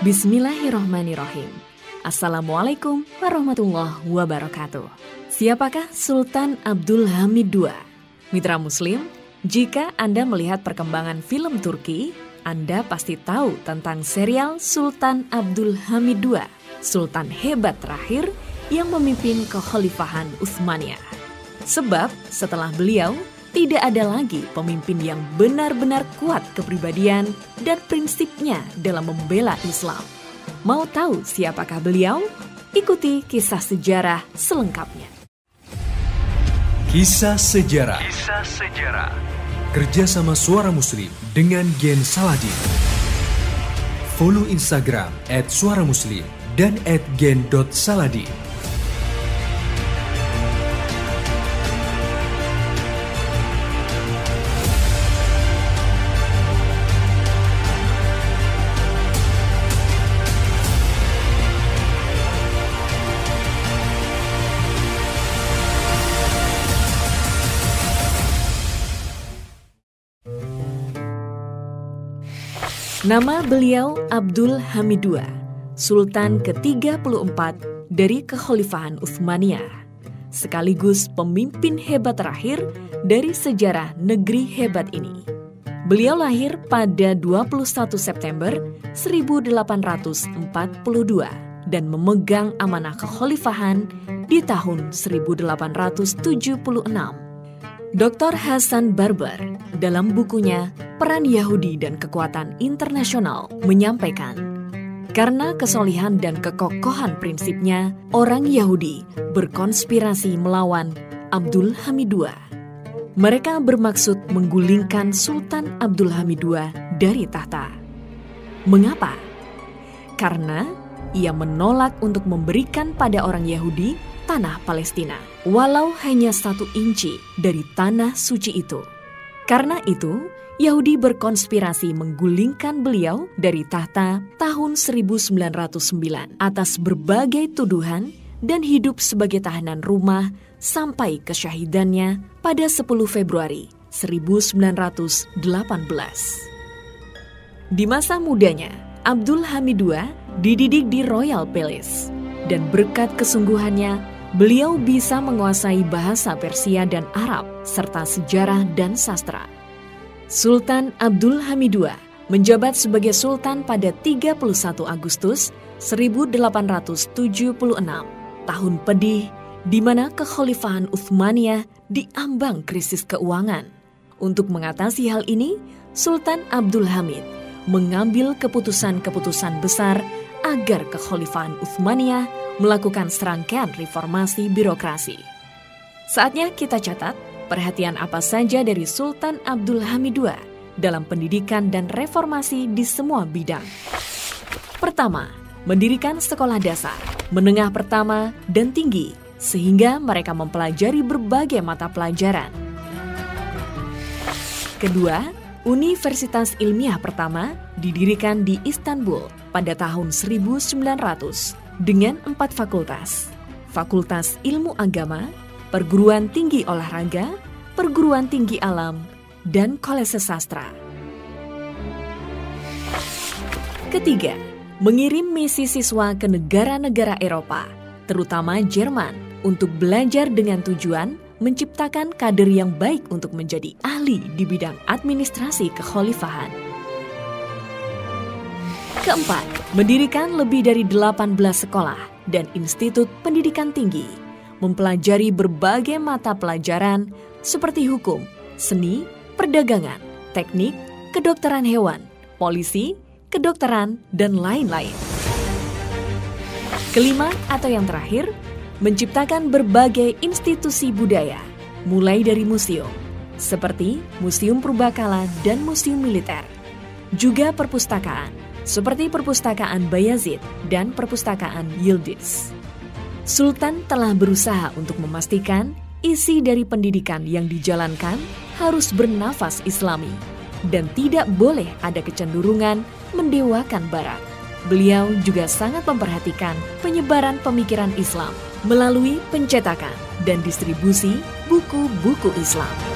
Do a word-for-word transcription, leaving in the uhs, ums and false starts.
Bismillahirrahmanirrahim. Assalamualaikum warahmatullahi wabarakatuh. Siapakah Sultan Abdul Hamid kedua? Mitra Muslim, jika Anda melihat perkembangan film Turki, Anda pasti tahu tentang serial Sultan Abdul Hamid kedua, Sultan hebat terakhir yang memimpin kekhalifahan Utsmaniyah. Sebab setelah beliau, tidak ada lagi pemimpin yang benar-benar kuat kepribadian dan prinsipnya dalam membela Islam. Mau tahu siapakah beliau? Ikuti kisah sejarah selengkapnya. Kisah sejarah. Kisah sejarah. Kerjasama Suara Muslim dengan Gen Saladin. Follow Instagram at suara muslim dan at gen dot saladin. Nama beliau Abdul Hamid kedua, Sultan ke tiga puluh empat dari kekhalifahan Utsmaniyah, sekaligus pemimpin hebat terakhir dari sejarah negeri hebat ini. Beliau lahir pada dua puluh satu September seribu delapan ratus empat puluh dua dan memegang amanah kekhalifahan di tahun seribu delapan ratus tujuh puluh enam. doktor Hasan Barber dalam bukunya Peran Yahudi dan Kekuatan Internasional menyampaikan, karena kesolihan dan kekokohan prinsipnya, orang Yahudi berkonspirasi melawan Abdul Hamid kedua. Mereka bermaksud menggulingkan Sultan Abdul Hamid kedua dari tahta. Mengapa? Karena ia menolak untuk memberikan pada orang Yahudi tanah Palestina, walau hanya satu inci dari tanah suci itu. Karena itu, Yahudi berkonspirasi menggulingkan beliau dari tahta tahun seribu sembilan ratus sembilan atas berbagai tuduhan dan hidup sebagai tahanan rumah sampai kesyahidannya pada sepuluh Februari seribu sembilan ratus delapan belas. Di masa mudanya, Abdul Hamid kedua dididik di Royal Palace, dan berkat kesungguhannya, beliau bisa menguasai bahasa Persia dan Arab, serta sejarah dan sastra. Sultan Abdul Hamid kedua menjabat sebagai Sultan pada tiga puluh satu Agustus seribu delapan ratus tujuh puluh enam, tahun pedih di mana kekhalifahan Utsmaniyah diambang krisis keuangan. Untuk mengatasi hal ini, Sultan Abdul Hamid mengambil keputusan-keputusan besar agar kekhalifahan Utsmaniyah melakukan serangkaian reformasi birokrasi. Saatnya kita catat perhatian apa saja dari Sultan Abdul Hamid kedua dalam pendidikan dan reformasi di semua bidang. Pertama, mendirikan sekolah dasar, menengah pertama, dan tinggi, sehingga mereka mempelajari berbagai mata pelajaran. Kedua, Universitas Ilmiah pertama didirikan di Istanbul pada tahun seribu sembilan ratus dengan empat fakultas, Fakultas Ilmu Agama, Perguruan Tinggi Olahraga, Perguruan Tinggi Alam, dan Kolese Sastra. Ketiga, mengirim misi siswa ke negara-negara Eropa, terutama Jerman, untuk belajar dengan tujuan menciptakan kader yang baik untuk menjadi ahli di bidang administrasi kekhalifahan. Keempat, mendirikan lebih dari delapan belas sekolah dan institut pendidikan tinggi, mempelajari berbagai mata pelajaran seperti hukum, seni, perdagangan, teknik, kedokteran hewan, polisi, kedokteran, dan lain-lain. Kelima atau yang terakhir, menciptakan berbagai institusi budaya, mulai dari museum, seperti Museum Purbakala dan Museum Militer, juga perpustakaan, seperti Perpustakaan Bayazid dan Perpustakaan Yildiz. Sultan telah berusaha untuk memastikan isi dari pendidikan yang dijalankan harus bernafas Islami dan tidak boleh ada kecenderungan mendewakan Barat. Beliau juga sangat memperhatikan penyebaran pemikiran Islam melalui pencetakan dan distribusi buku-buku Islam.